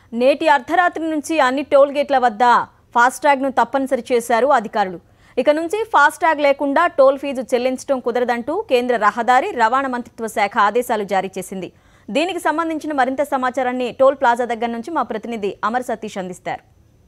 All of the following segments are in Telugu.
నేటి అర్ధరాత్రి నుంచి అన్ని టోల్ గేట్ల వద్ద ఫాస్టాగ్ ను తప్పనిసరి చేశారు అధికారులు. ఇక నుంచి ఫాస్టాగ్ లేకుండా టోల్ ఫీజు చెల్లించడం కుదరదంటూ కేంద్ర రహదారి రవాణా మంత్రిత్వ శాఖ ఆదేశాలు జారీ చేసింది. దీనికి సంబంధించిన మరింత సమాచారాన్ని టోల్ ప్లాజా దగ్గర నుంచి మా ప్రతినిధి అమర్ సతీష్ అందిస్తారు.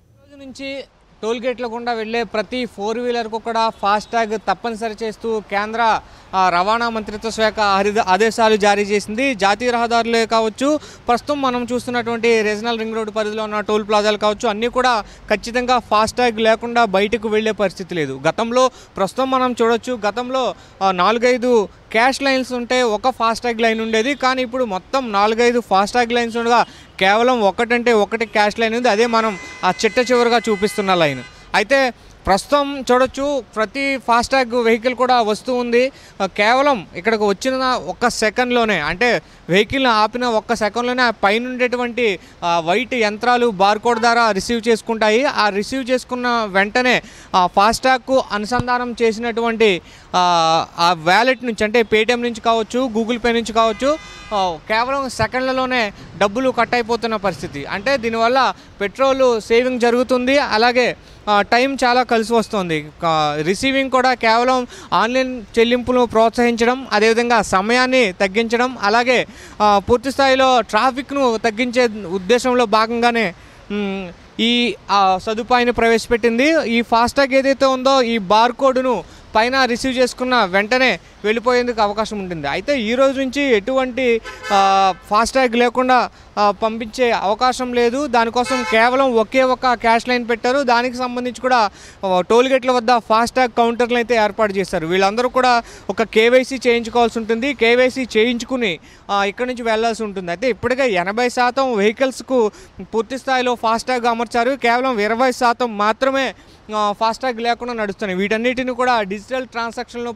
టోల్ గేట్ల గుండా వెళ్లే ప్రతి 4-వీలర్కు కూడా ఫాస్టాగ్ తప్పనిసరి చేస్తూ కేంద్ర రవాణా మంత్రిత్వ శాఖ ఆదేశాలు జారీ చేసింది. జాతీయ రహదారులే కావచ్చు, ప్రస్తుతం మనం చూస్తున్నటువంటి రీజనల్ రింగ్ రోడ్డు పరిధిలో ఉన్న టోల్ ప్లాజాలు కావచ్చు, అన్నీ కూడా ఖచ్చితంగా ఫాస్టాగ్ లేకుండా బయటకు వెళ్లే పరిస్థితి లేదు. ప్రస్తుతం మనం చూడొచ్చు, గతంలో 4-5 క్యాష్ లైన్స్ ఉంటే ఒక ఫాస్టాగ్ లైన్ ఉండేది. కానీ ఇప్పుడు మొత్తం 4-5 ఫాస్టాగ్ లైన్స్ ఉండగా కేవలం ఒకటి క్యాష్ లైన్ ఉంది. అదే మనం ఆ చివరగా చూపిస్తున్న లైన్. అయితే ప్రస్తుతం చూడొచ్చు, ప్రతి ఫాస్టాగ్ వెహికల్ కూడా వస్తూ ఉంది. కేవలం ఇక్కడికి వచ్చిన ఒక్క సెకండ్లోనే, అంటే వెహికల్ని ఆపిన ఒక్క సెకండ్లోనే ఆ పైన ఉండేటువంటి వైట్ యంత్రాలు బార్కోడ్ ద్వారా రిసీవ్ చేసుకుంటాయి. ఆ రిసీవ్ చేసుకున్న వెంటనే ఆ ఫాస్టాగ్కు అనుసంధానం చేసినటువంటి ఆ వ్యాలెట్ నుంచి, అంటే పేటిఎం నుంచి కావచ్చు, గూగుల్ పే నుంచి కావచ్చు, కేవలం సెకండ్లలోనే డబ్బులు కట్ అయిపోతున్న పరిస్థితి. అంటే దీనివల్ల పెట్రోల్ సేవింగ్ జరుగుతుంది, అలాగే టైం చాలా కలిసి వస్తుంది. రిసీవింగ్ కూడా కేవలం ఆన్లైన్ చెల్లింపులు ప్రోత్సహించడం, అదేవిధంగా సమయాన్ని తగ్గించడం, అలాగే పూర్తి స్థాయిలో ట్రాఫిక్ను తగ్గించే ఉద్దేశంలో భాగంగానే ఈ సదుపాయాన్ని ప్రవేశపెట్టింది. ఈ ఫాస్టాగ్ ఏదైతే ఉందో ఈ బార్కోడ్ను పైన రిసీవ్ చేసుకున్న వెంటనే వెళ్ళిపోయేందుకు అవకాశం ఉంటుంది. అయితే ఈ రోజు నుంచి ఎటువంటి ఫాస్టాగ్ లేకుండా పంపించే అవకాశం లేదు. దానికోసం కేవలం ఒకే ఒక క్యాష్ లైన్ పెట్టారు. దానికి సంబంధించి కూడా టోల్ గేట్ల వద్ద ఫాస్టాగ్ కౌంటర్లు అయితే ఏర్పాటు చేశారు. వీళ్ళందరూ కూడా ఒక కేవైసీ చేయించుకోవాల్సి ఉంటుంది. కేవైసీ చేయించుకుని ఇక్కడి నుంచి వెళ్లాల్సి ఉంటుంది. అయితే ఇప్పటికే 80% వెహికల్స్కు పూర్తి స్థాయిలో ఫాస్టాగ్ అమర్చారు. కేవలం 20% మాత్రమే ఫాస్టాగ్ లేకుండా నడుస్తున్నాయి. వీటన్నిటిని కూడా డిజిటల్ ట్రాన్సాక్షన్లను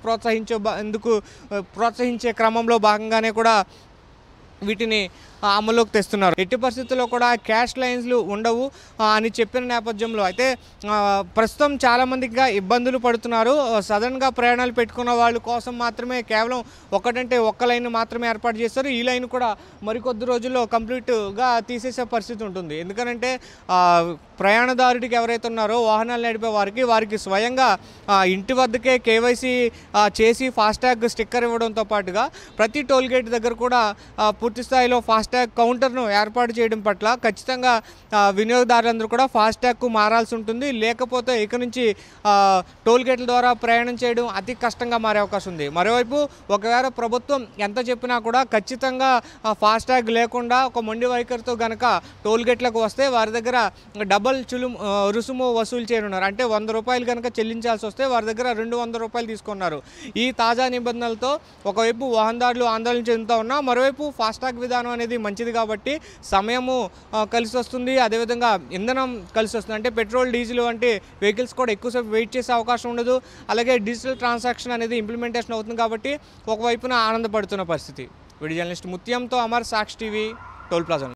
ప్రోత్సహించే క్రమంలో భాగంగానే కూడా వీటిని అమల్లోకి తెస్తున్నారు. ఎట్టి పరిస్థితుల్లో కూడా క్యాష్ లైన్స్లు ఉండవు అని చెప్పిన నేపథ్యంలో అయితే ప్రస్తుతం చాలామందిగా ఇబ్బందులు పడుతున్నారు. సడన్గా ప్రయాణాలు పెట్టుకున్న వాళ్ళ కోసం మాత్రమే కేవలం ఒక్క లైన్ మాత్రమే ఏర్పాటు చేస్తారు. ఈ లైన్ కూడా మరికొద్ది రోజుల్లో కంప్లీట్గా తీసేసే పరిస్థితి ఉంటుంది. ఎందుకంటే ప్రయాణదారుడికి ఎవరైతే ఉన్నారో వాహనాలు నడిపే వారికి స్వయంగా ఇంటి వద్దకే కేవైసీ చేసి ఫాస్టాగ్ స్టిక్కర్ ఇవ్వడంతో పాటుగా ప్రతి టోల్ గేట్ దగ్గర కూడా పూర్తి స్థాయిలో ఫాస్టాగ్ కౌంటర్ను ఏర్పాటు చేయడం పట్ల ఖచ్చితంగా వినియోగదారులందరూ కూడా ఫాస్టాగ్కు మారాల్సి ఉంటుంది. లేకపోతే ఇక నుంచి టోల్ గేట్ల ద్వారా ప్రయాణం చేయడం అతి కష్టంగా మారే అవకాశం ఉంది. మరోవైపు ఒకవేళ ప్రభుత్వం ఎంత చెప్పినా కూడా ఖచ్చితంగా ఫాస్టాగ్ లేకుండా ఒక మొండి వైఖరితో గనక టోల్ గేట్లకు వస్తే వారి దగ్గర డబల్ రుసుము వసూలు చేయనున్నారు. అంటే 100 రూపాయలు కనుక చెల్లించాల్సి వస్తే వారి దగ్గర 200 రూపాయలు తీసుకున్నారు. ఈ తాజా నిబంధనలతో ఒకవైపు వాహనదారులు ఆందోళన చెందుతూ ఉన్నా, మరోవైపు ఫాస్టాగ్ విధానం అనేది మంచిది కాబట్టి సమయము కలిసి వస్తుంది, అదేవిధంగా ఇంధనం కలిసి వస్తుంది. అంటే పెట్రోల్, డీజిల్ వంటి వెహికల్స్ కూడా ఎక్కువసేపు వెయిట్ చేసే అవకాశం ఉండదు. అలాగే డిజిటల్ ట్రాన్సాక్షన్ అనేది ఇంప్లిమెంటేషన్ అవుతుంది కాబట్టి ఒకవైపున ఆనందపడుతున్న పరిస్థితి. వీడియో జర్నలిస్ట్ ముత్యంతో Amar, Sakshi TV, toll plaza.